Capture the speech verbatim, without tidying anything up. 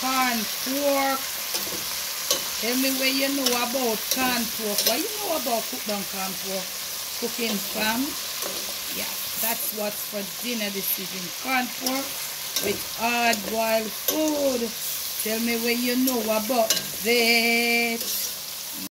corn pork. Tell me what you know about corn pork. What you know about cook down corn pork? Cooking fam. Yeah, that's what's for dinner this evening. Corn pork with hard boiled food. Tell me what you know about that.